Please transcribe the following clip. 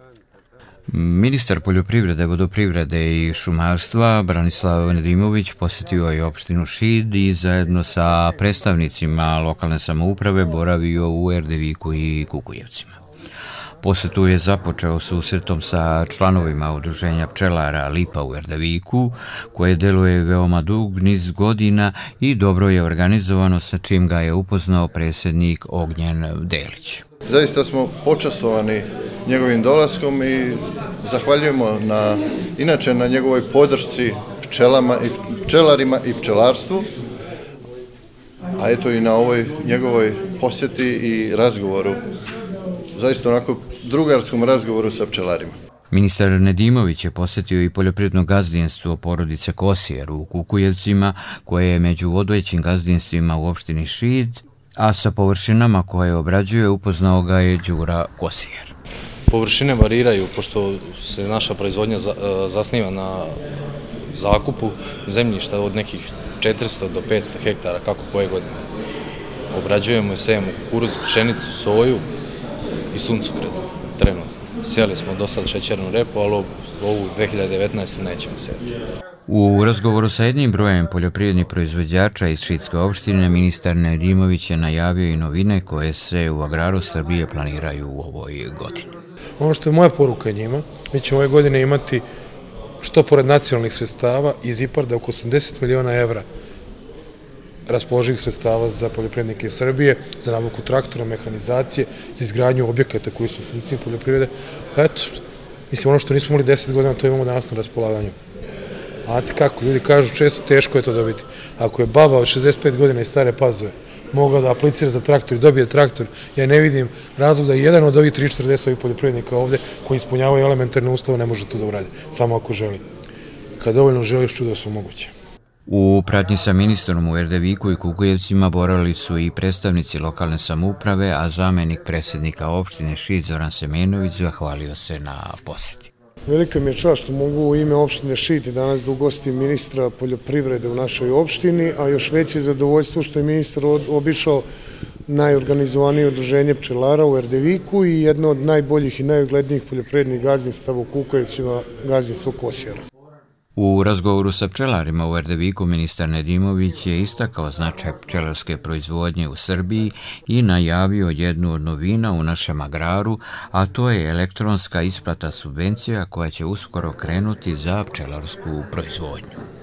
Ministar poljoprivrede, vodoprivrede i šumarstva Branislav Nedimović posjetio je opštinu Šid i zajedno sa predstavnicima lokalne samouprave boravio u Erdeviku i Kukujevcima. Posetu je započeo susretom sa članovima udruženja pčelara Lipa u Erdeviku, koje deluje veoma dug niz godina i dobro je organizovano, sa čim ga je upoznao predsjednik Ognjen Delić. Zaista smo počastovani njegovim dolaskom i zahvaljujemo inače na njegovoj podršci pčelarima i pčelarstvu, a eto i na ovoj njegovoj posjeti i razgovoru, zaista onako drugarskom razgovoru sa pčelarima. Ministar Nedimović je posjetio i poljoprivredno gazdinstvo porodice Kosijer u Kukujevcima, koje je među vodećim gazdinstvima u opštini Šid, a sa površinama koje obrađuje upoznao ga je Đura Kosijer. Površine variraju, pošto se naša proizvodnja zasniva na zakupu zemljišta od nekih 400 do 500 hektara, kako koje godine. Obrađujemo i sejemo kukuruz, pšenicu, soju i suncokret. Trenutno. Sijali smo do sad šećernu repu, ali ovu 2019. nećemo sejati. U razgovoru sa jednim brojem poljoprivrednih proizvođača iz Šidske opštine, ministar Nedimović je najavio i novine koje se u agraru Srbije planiraju u ovoj godini. Ono što je moja poruka njima, mi ćemo ove godine imati, što pored nacionalnih sredstava, iz IPARD-a oko 80 miliona evra raspoloživih sredstava za poljoprivrednike Srbije, za nabavku traktora, mehanizacije, za izgradnju objekata koji su u funkciji poljoprivrede. Eto, mislim, ono što nismo imali 10 godina, to imamo danas na raspolaganju. Znate kako, ljudi kažu često teško je to dobiti. Ako je baba od 65 godina iz Stare Pazove mogao da aplicira za traktor i dobije traktor, ja ne vidim razlog da jedan od ovih 340 ovih poljoprivrednika ovde koji ispunjavaju elementarne uslove ne može to da uradi, samo ako želi. Kad dovoljno želiš, čuda su moguće. U pratnji sa ministrom u Erdeviku i Kukujevcima boravili su i predstavnici lokalne samouprave, a zamenik predsjednika opštine Šid Zoran Semenović zahvalio se na posjeti. Velika mi je čast što mogu u ime opštine Šid danas da ugostim ministra poljoprivrede u našoj opštini, a još veće zadovoljstvo što je ministar obišao najorganizovanije udruženje pčelara u Erdeviku i jedno od najboljih i najuglednijih poljoprivrednih gazdinstava u Kukujevcima, gazdinstvo Kosjera. U razgovoru sa pčelarima u Erdeviku ministar Nedimović je istakao značaj pčelarske proizvodnje u Srbiji i najavio jednu od novina u našem agraru, a to je elektronska isplata subvencija koja će uskoro krenuti za pčelarsku proizvodnju.